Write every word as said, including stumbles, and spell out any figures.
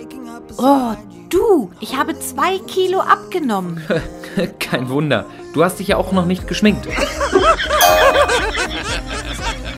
Oh, du, ich habe zwei Kilo abgenommen. Kein Wunder, du hast dich ja auch noch nicht geschminkt.